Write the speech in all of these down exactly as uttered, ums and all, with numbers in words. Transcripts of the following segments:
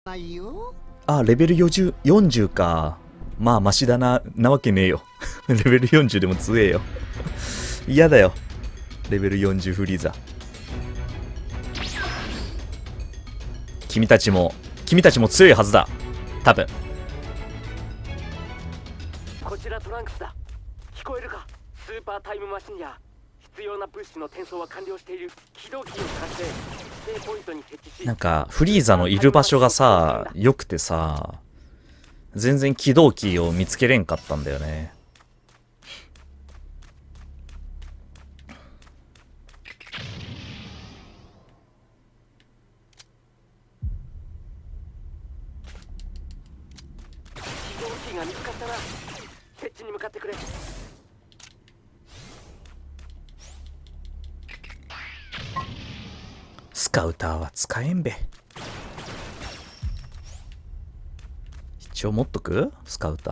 あ、レベルよんじゅう、よんじゅうか。まあ、マシだな、なわけねえよ。レベルよんじゅうでも強えよ。嫌だよ。レベルよんじゅうフリーザ。君たちも、君たちも強いはずだ。多分。 こちらトランクスだ。聞こえるか？スーパータイムマシンや必要な物資の転送は完了している。起動キーを使って指定ポイントに設置し、 なんかフリーザのいる場所がさ、良くてさ、全然起動キーを見つけれんかったんだよね。 起動キーが見つかったな。設置に向かってくれ。 スカウターは使えんべ。一応持っとく？スカウター。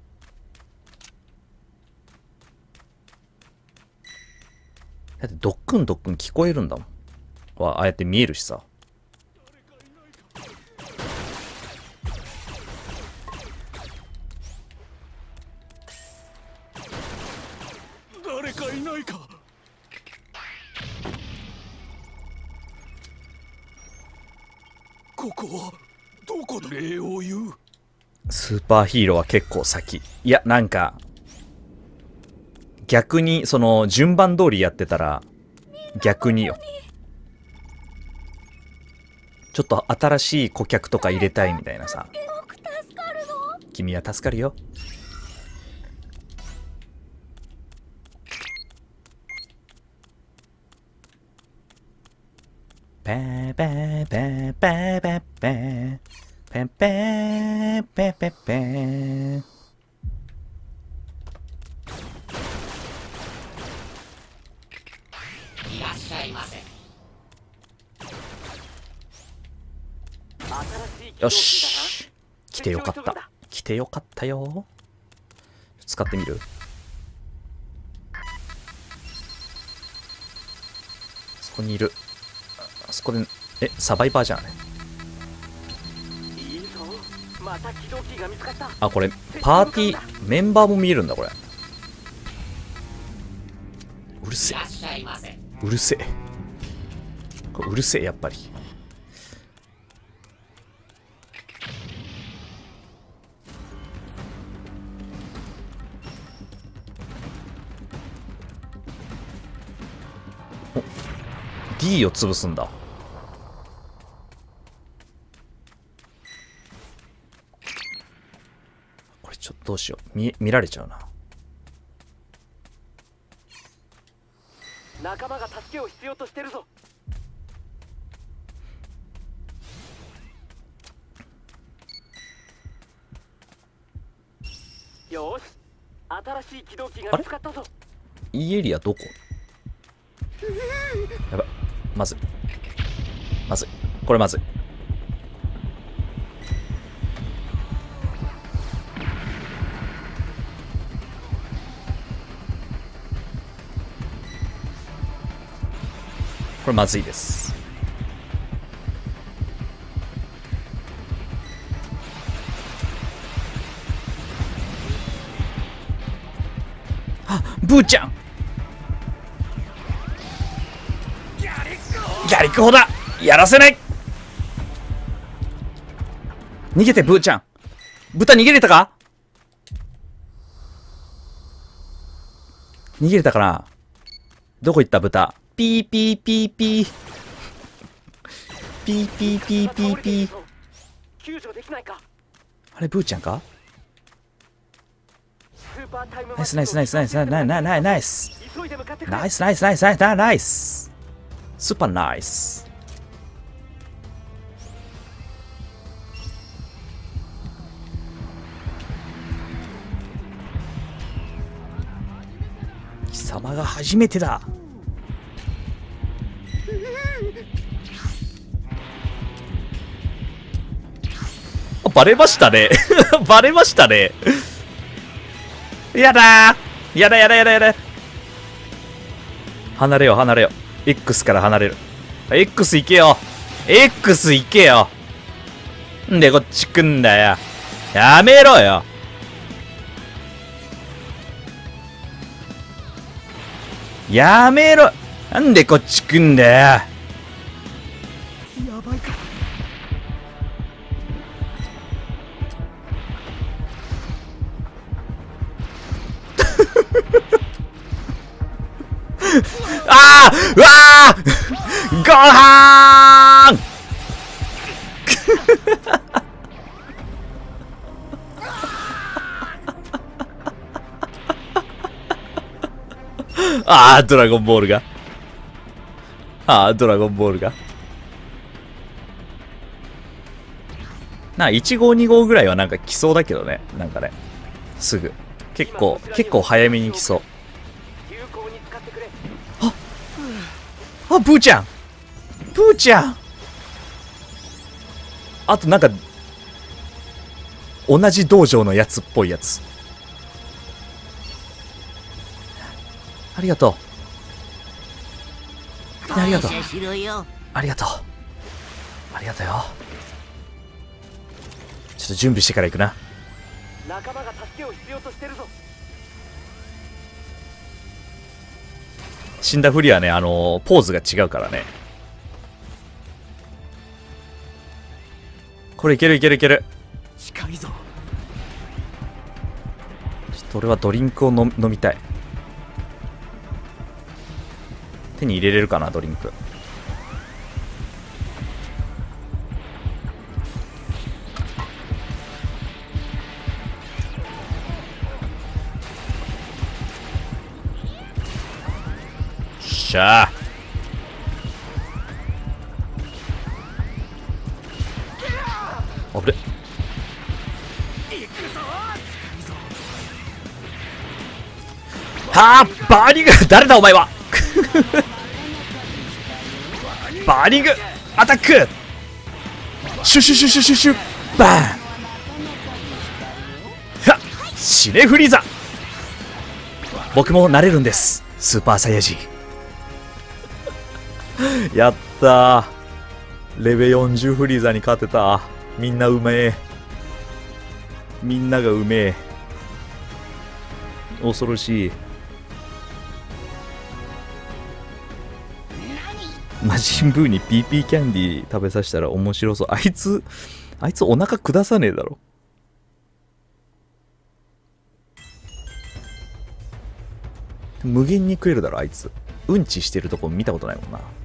だってドックンドックン聞こえるんだもん。わ、ああやって見えるしさ。 誰かいないか。ここはどこだ。礼を言う。 スーパーヒーローは結構先。いや、なんか、逆に、その、順番通りやってたら、逆によ。ちょっと新しい顧客とか入れたいみたいなさ。君は助かるよ。ペーペーペーペーペーペーペンペーペーペーペー。 いらっしゃいませ。 よし、来てよかった。来てよかったよ。使ってみる？そこにいる。あそこで、え、サバイバーじゃんね。あ、これ、パーティー、メンバーも見えるんだ、これ。うるせえ。うるせえ。これうるせえ、やっぱり。お、D を潰すんだ。これちょっとどうしよう。見、見られちゃうな。 仲間が助けを必要としてるぞ。よし、新しい起動機が見つかったぞ。 いいエリアどこ？やばい、まずいまずい、これまずい。これまずいです。あ、ブーちゃん、ギャリック砲だ。やらせない。逃げて、ブーちゃん。豚逃げれたか？逃げれたかな？どこ行った豚？ピーピーピーピーピーピーピーピーピー。あれブーちゃんか？ナイスナイスナイスナイスナイスナイスナイスナイスナイスナイスナイスナイスナイスナイススーパーナイス。貴様が初めてだ。バレましたね。バレましたね。やだー、やだやだやだやだ。離れよう離れよう。 X から離れる。 X 行けよ X 行けよ。 んでこっち来んだよ。やめろよ。やめろ。なんでこっち来んだよ。 やばいか。 あーうわーごはーんああ、ドラゴンボールが。ああ、ドラゴンボールが。なあ、いち号に号ぐらいはなんか来そうだけどね。なんかね。すぐ。結構、結構早めに来そう。ああ、ブーちゃんブーちゃんあとなんか、同じ道場のやつっぽいやつ。ありがとう。ありがとう。ありがとう。ありがとうよ。ちょっと準備してから行くな。 仲間が助けを必要としてるぞ。 死んだふりはね、あのー、ポーズが違うからね。これいけるいけるいける。 近いぞ。 ちょっと俺はドリンクを飲飲みたい。手に入れれるかな、ドリンク。しゃあ。あぶれ。はあ、バーニング誰だお前はバーニングアタックシュシュシュシュシュシュバーンはっシネフリーザ僕もなれるんですスーパーサイヤ人やったーレベよんじゅうフリーザに勝てたみんなうめえみんながうめえ恐ろしい魔人ブーに ピーピー キャンディー食べさせたら面白そう。あいつ、あいつお腹下さねえだろ。無限に食えるだろ、あいつ。うんちしてるとこ見たことないもんな。